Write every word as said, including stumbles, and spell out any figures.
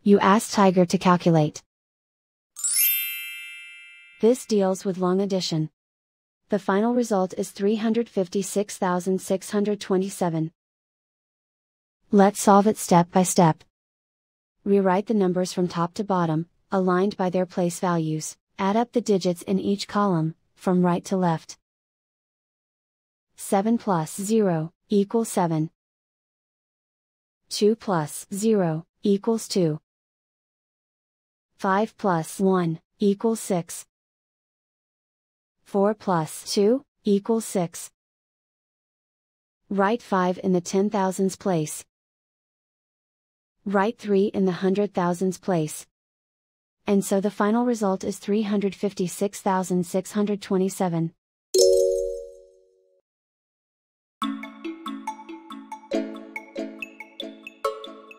You ask Tiger to calculate. This deals with long addition. The final result is three hundred fifty-six thousand six hundred twenty-seven. Let's solve it step by step. Rewrite the numbers from top to bottom, aligned by their place values. Add up the digits in each column, from right to left. seven plus zero equals seven. two plus zero equals two. five plus one equals six. four plus two equals six. Write five in the ten thousands place. Write three in the hundred thousands place. And so the final result is three hundred fifty-six thousand six hundred twenty-seven.